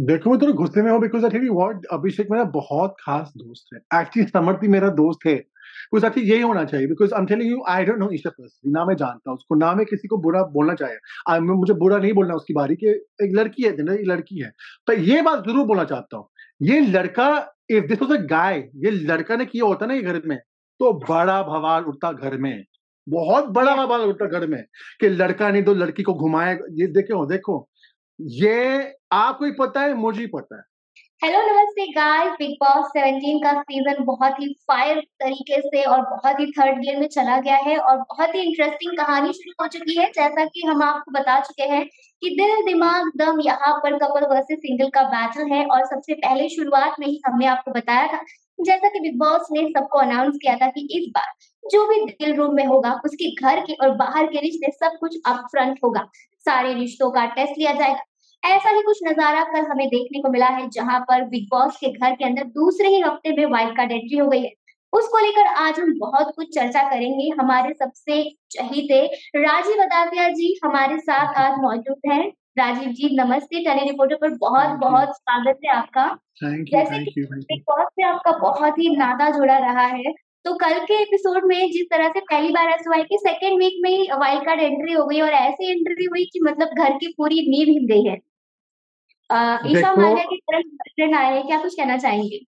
देखो मैं थोड़ा गुस्से में हूँ because I tell you what, Abhishek मेरा बहुत खास दोस्त है। एक्चुअली समर्थी मेरा दोस्त है। बिकॉज एक्चुअली यही होना चाहिए because I am telling you I don't know Isha personally, ना मैं जानता हूँ उसको, ना मैं किसी को बुरा बोलना चाहिए। मुझे बुरा नहीं बोलना उसकी बारी कि एक लड़की है, जनरल लड़की है। पर ये बात जरूर बोलना चाहता हूँ, ये लड़का, if this was a guy, ये लड़का ने किया होता ना ये घर में, तो बड़ा बवाल उठता घर में, बहुत बड़ा बवाल उठता घर में कि लड़का नहीं तो लड़की को घुमाए। ये देखो देखो, ये आपको ही पता है, मुझे ही पता है। हेलो नमस्ते गाइस। बिग बॉस 17 का सीजन बहुत ही फायर तरीके से और बहुत ही थर्ड गियर में चला गया है और बहुत ही इंटरेस्टिंग कहानी शुरू हो चुकी है। जैसा कि हम आपको बता चुके हैं कि दिल दिमाग दम यहाँ पर कपल वर्सेस सिंगल का बैटल है और सबसे पहले शुरुआत में ही हमने आपको बताया था, जैसा कि बिग बॉस ने सबको अनाउंस किया था कि इस बार जो भी दिल रूम में होगा उसके घर के और बाहर के रिश्ते सब कुछ अप फ्रंट होगा, सारे रिश्तों का टेस्ट लिया जाएगा। ऐसा ही कुछ नजारा कल हमें देखने को मिला है, जहां पर बिग बॉस के घर के अंदर दूसरे ही हफ्ते में वाइल्ड कार्ड एंट्री हो गई है। उसको लेकर आज हम बहुत कुछ चर्चा करेंगे। हमारे सबसे चहीते राजीव अदातिया जी हमारे साथ आज मौजूद हैं। राजीव जी नमस्ते, टेली रिपोर्टर पर बहुत थैंक यू, बहुत स्वागत है आपका। थैंक यू, जैसे कि thank you, thank big you. Boss से आपका बहुत ही नाता जुड़ा रहा है, तो कल के एपिसोड में जिस तरह से पहली बार ऐसा हुआ है कि सेकेंड वीक में ही वाइल्ड कार्ड एंट्री हो गई और ऐसी एंट्री हुई कि मतलब घर की पूरी नींव हिल गई है। ईशा देखो मालिया की तरफ ट्रेंड आए हैं, क्या कुछ कहना चाहेंगे?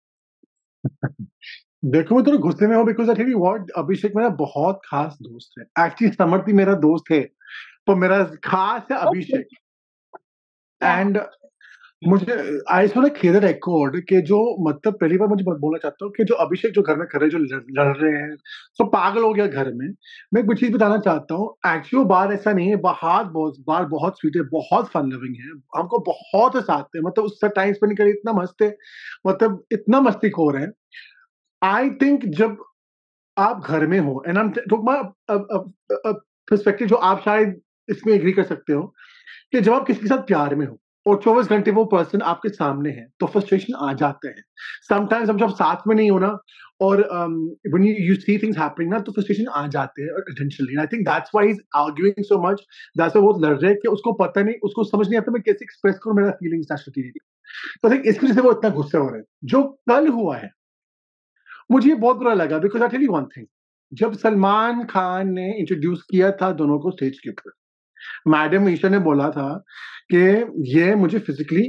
देखो मैं थोड़ा गुस्से में हूँ because I tell you what, Abhishek मेरा बहुत खास दोस्त है। एक्चुअली समर्थी मेरा दोस्त है, पर मेरा खास है ओके। अभिषेक। या एंड मुझे आई सो क्लियर रिकॉर्ड के जो, मतलब पहली बार मुझे बोलना चाहता हूँ कि जो अभिषेक जो घर में कर रहे हैं, जो लड़ रहे हैं, सब पागल हो गया घर में। मैं एक चीज बताना चाहता हूँ, एक्चुअली वो बार ऐसा नहीं है, बार बहुत स्वीट है, बहुत फन लविंग है, हमको बहुत हंसाते हैं, मतलब उससे टाइम स्पेंड करे इतना मस्त है, मतलब इतना मस्तीखोर है। आई थिंक जब आप घर में हो, एंड आई एम पर्सपेक्टिव जो आप शायद इसमें एग्री कर सकते हो, कि जब आप किसी के साथ प्यार में हो और 24 घंटे वो पर्सन आपके सामने है, तो फ्रस्ट्रेशन आ जाते हैं। समटाइम्स हम जब साथ में नहीं हो ना, और when you see things happening ना, तो फ्रस्ट्रेशन आ जाते हैं eventually. I think that's why he is arguing so much, that's why वो लड़ रहे हैं कि उसको पता नहीं, उसको समझ नहीं आता मैं कैसे एक्सप्रेस करूं मेरा फीलिंग्स नेचुरली। तो आई थिंक इस वजह से वो इतना गुस्सा हो रहा है। जो कल हुआ है, मुझे ये बहुत बुरा लगा because I tell you one thing, जब सलमान खान ने इंट्रोड्यूस किया था दोनों को स्टेज के ऊपर, मैडम ईशा ने बोला था कि ये मुझे फिजिकली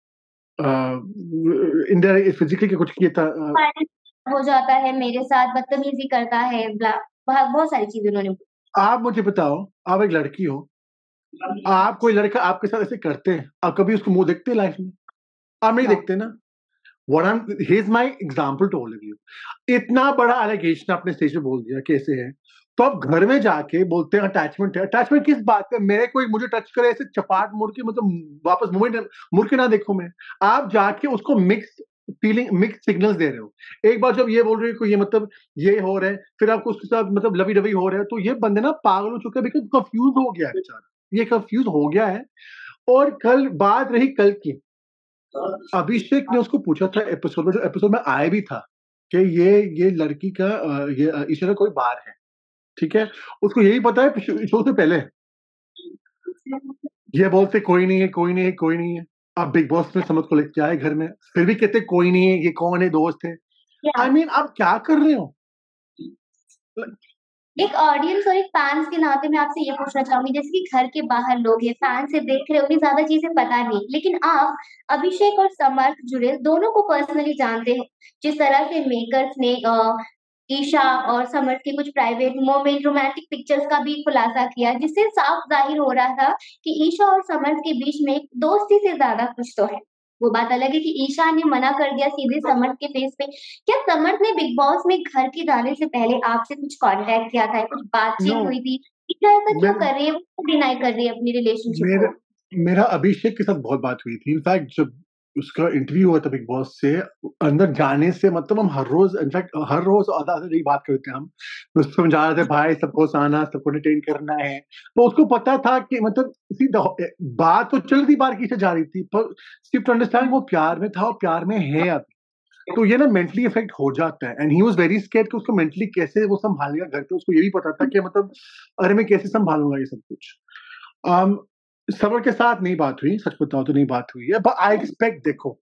इनडायरेक्ट फिजिकली कुछ किया था। हो जाता है मेरे साथ, बदतमीजी करता है, बहुत बहुत सारी चीजें उन्होंने आप मुझे बताओ, आप एक लड़की हो, आप कोई लड़का आपके साथ ऐसे करते हैं, आप कभी उसको मुंह देखते हैं लाइफ में? आप नहीं बोली। देखते ना। What I am, he is my example to all of you. इतना बड़ा एलिगेशन आपने स्टेज पे बोल दिया कैसे है, तो आप घर में जाके बोलते हैं अटैचमेंट है। अटैचमेंट किस बात पे? मेरे कोई मुझे टच करे ऐसे चपाट मुड़ के, मतलब वापस मुड़ के ना देखो मैं। आप जाके उसको मिक्स फीलिंग, मिक्स सिग्नल्स दे रहे हो। एक बार जब ये बोल रहे हो कि ये मतलब ये हो रहा है, फिर आपको उसके साथ मतलब लवी डवी हो रहा है, तो ये बंदे ना पागल हो चुके हैं, बिकॉज कंफ्यूज हो गया है बेचारा, ये कंफ्यूज हो गया है। और कल बात रही कल की, अभिषेक ने उसको पूछा था एपिसोड में, जो एपिसोड में आया भी था, कि ये लड़की का ये ईशा का कोई बार है, ठीक है? उसको यही पता है शो से पहले, ये बोलते कोई नहीं है, कोई नहीं है, कोई नहीं है। अब बिग बॉस में समझ को लेके आए घर में, फिर भी कहते कोई नहीं है, ये कौन है, दोस्त है। आई मीन आप क्या कर रहे हो? एक ऑडियंस और एक फैंस के नाते मैं आपसे ये पूछना चाहूंगी, जैसे कि घर के बाहर लोग हैं, फैन से देख रहे हो, उन्हें ज्यादा चीजें पता नहीं, लेकिन आप अभिषेक और समर्थ जुड़े दोनों को पर्सनली जानते हो। जिस तरह से मेकर्स ने ईशा और समर्थ के कुछ प्राइवेट मोमेंट, रोमांटिक पिक्चर्स का भी खुलासा किया, जिससे साफ जाहिर हो रहा था कि ईशा और समर्थ के बीच में एक दोस्ती से ज्यादा कुछ तो है। वो बात अलग है कि ईशा ने मना कर दिया सीधे समर्थ के फेस पे। क्या समर्थ ने बिग बॉस में घर के जाने से पहले आपसे कुछ कांटेक्ट किया था, कुछ नो, बातचीत हुई थी? ईशा ऐसा क्यों मेरे कर रही है, वो डिनाई कर रही है अपनी रिलेशनशिप मेरे को? मेरा अभिषेक के साथ बहुत बात हुई थी। इनफैक्ट जब उसका इंटरव्यू हुआ था बिग बॉस से, अंदर जाने से मतलब हम हर रोज, इनफैक्ट हर रोज आधा आधा यही बात करते हैं हम। तो उसको समझा रहे थे भाई सबको आना, सबको एंटरटेन करना है। तो उसको पता था कि मतलब बात तो चल रही, बार की से जा रही थी, पर सिर्फ टू अंडरस्टैंड वो प्यार में था और प्यार में है अभी। तो ये ना मेंटली इफेक्ट हो जाता है, and he was very scared कि उसको मेंटली कैसे वो संभालेगा घर पे। उसको ये भी पता था कि मतलब अरे मैं कैसे संभालूंगा ये सब कुछ। समर के साथ नहीं बात हुई, सच बताऊँ तो नहीं बात हुई है, बट आई एक्सपेक्ट देखो,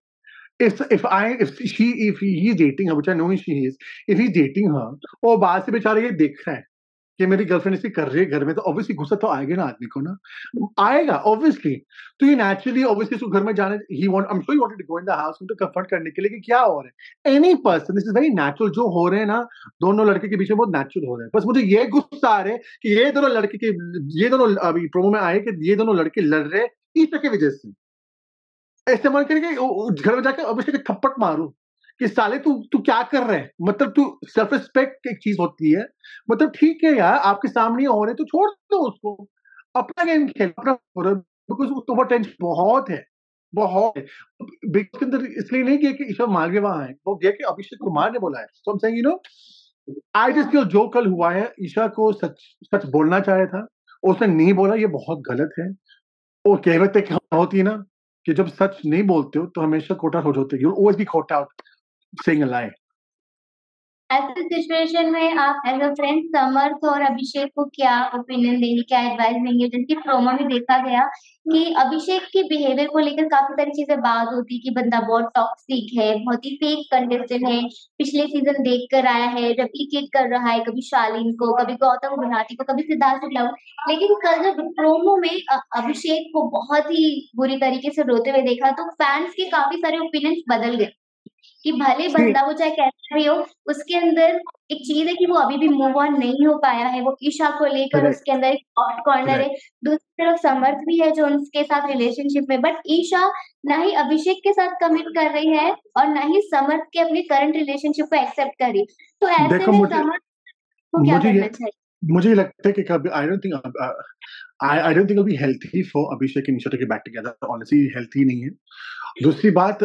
if he is dating her, which I know she is, if he's dating her, और बाहर से बेचारा ये देख रहा है कि मेरी गर्लफ्रेंड ऐसे कर रही है घर में, तो ऑब्वियसली गुस्सा तो आएगा ना आदमी को ना, आएगा ऑब्वियसली। तो ये नेचुरली ऑब्वियसली उसको घर में जाने, he want, I am sure he wanted to go in the house, उनको कंफर्ट करने के लिए कि क्या हो रहा है। Any person, this is very natural, जो हो रहे हैं ना दोनों लड़के के बीच में, बहुत नेचुरल हो रहा है। बस मुझे ये गुस्सा आ रहा है कि ये दोनों अभी प्रोमो में आए कि ये दोनों लड़के लड़ रहे हैं ईशा की वजह से। ऐसे मन करके घर में जाके अभिषेक के थप्पड़ मारू कि साले तू तू क्या कर रहे है, मतलब तू सेल्फ रिस्पेक्ट एक चीज होती है, मतलब ठीक है यार आपके सामने हो रहे तो छोड़ दो उसको, अपना गेम खेल, अपना, बिकॉज उसको ओवर टेंशन बहुत है, बहुत है। बिग के अंदर इसलिए नहीं किया कि ईशा मार के वहां है, वो गया कि अभिषेक कुमार ने बोला है। So I am saying, you know, I just feel जो कल हुआ है, ईशा को सच सच बोलना चाहे था, उसने नहीं बोला, ये बहुत गलत है। वो कहावत है क्या होती है ना, कि जब सच नहीं बोलते हो तो हमेशा कोटा हो जाते हो, you always be caught out saying a lie. ऐसी सिचुएशन में आप एज अ फ्रेंड समर्थ और अभिषेक को क्या ओपिनियन देंगे, क्या एडवाइस देंगे? जैसे प्रोमो में देखा गया कि अभिषेक के बिहेवियर को लेकर काफी सारी चीजें बात होती कि बंदा बहुत टॉक्सिक है, बहुत ही फेक कंटेस्टेंट है, पिछले सीजन देख कर आया है, रेप्लिकेट कर रहा है, कभी शालीन को, कभी गौतम गुलाटी को, कभी सिद्धार्थ शुक्ला को। लेकिन कल जब प्रोमो में अभिषेक को बहुत ही बुरी तरीके से रोते हुए देखा, तो फैंस के काफी सारे ओपिनियंस बदल गए कि भले सी बंदा वो चाहे कैसा भी हो, उसके अंदर एक चीज है कि वो अभी भी मूव ऑन नहीं हो पाया है, वो ईशा को लेकर उसके करेक्ट, अंदर एक सॉफ्ट कॉर्नर है। करेक्ट। दूसरी तरफ समर्थ भी है जो उनके साथ रिलेशनशिप में, बट ईशा ना ही अभिषेक के साथ कमिट कर रही है और ना ही समर्थ के अपने करंट रिलेशनशिप को एक्सेप्ट कर रही। तो ऐसे देखो में मुझे समर्थ को क्या मुझे करना ये चाहिए? मुझे ये लगता है कि कभी I don't think it be healthy for Abhishek and Isha to get back together, honestly healthy नहीं है। दूसरी बात,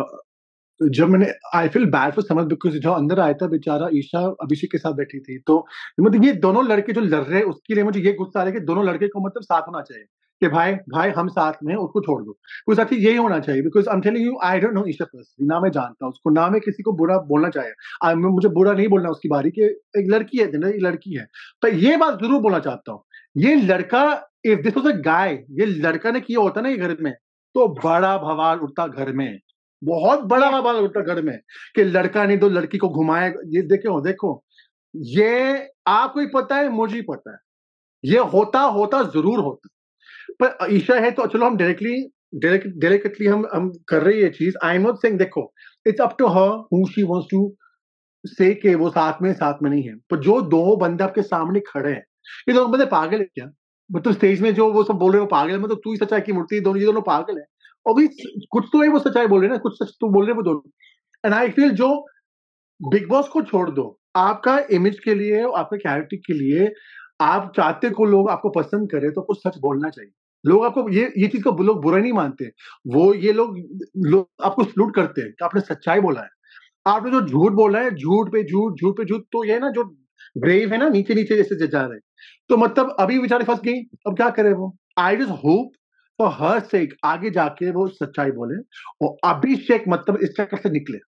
जब मैंने, I feel bad for Samar, because जो अंदर आया था बेचारा, ईशा अभिषेक के साथ बैठी थी, तो मतलब ये दोनों लड़के जो लड़ रहे हैं उसके लिए मुझे ये गुस्सा आ रहा है कि दोनों लड़के को मतलब साथ होना चाहिए, कि भाई भाई हम साथ में हैं, उसको छोड़ दो, कुछ अच्छी यही होना चाहिए। Because I am telling you, I don't know Isha personally, ना मैं जानता हूँ उसको, ना मैं किसी को बुरा बोलना चाहिए, मुझे बुरा नहीं बोलना उसकी बारी, कि एक लड़की है, एक लड़की है। पर ये बात जरूर बोलना चाहता हूँ, ये लड़का, if this was a guy, ये लड़का ने किया होता ना ये घर में, तो बड़ा बवाल उठता घर में, बहुत बड़ा Yes. बवाल उठता घर में, कि लड़का नहीं तो लड़की को घुमाए। ये देखो देखो, ये आपको ही पता है, मुझे ही पता है, ये होता होता जरूर होता। पर ईशा है तो चलो हम डेलिकेटली हम कर रहे हैं ये चीज, आई एम नॉट सेइंग, देखो it's up to her who she wants to say, कि वो साथ में नहीं है। पर जो दो बंदे आपके सामने खड़े हैं, ये दोनों बंदे पागल है क्या? मतलब स्टेज में जो वो सब बोल रहे हो पागल है, मतलब तू ही सच्चाई की मूर्ति, दोनों ये दोनों पागल है। और भी कुछ तो है, वो सच्चाई बोल रहे हैं ना, कुछ सच तो बोल रहे हैं वो दोनों। एंड आई फील जो बिग बॉस को छोड़ दो, आपका इमेज के लिए, आपके कैरेक्टर के लिए, आप चाहते को लोग आपको पसंद करें तो कुछ सच बोलना चाहिए। लोग आपको ये चीज को लोग बुरा नहीं मानते, वो ये लोग आपको सलूट करते हैं कि आपने सच्चाई बोला है। आपने जो झूठ बोला है, झूठ पे झूठ, झूठ पे झूठ, तो ये है ना जो ग्रेव है ना, नीचे नीचे जैसे जा रहे हैं, तो मतलब अभी बेचारे फंस गई, अब क्या करे वो। I just hope for her sake आगे जाके वो सच्चाई बोले और अभिषेक मतलब इस चक्कर से निकले।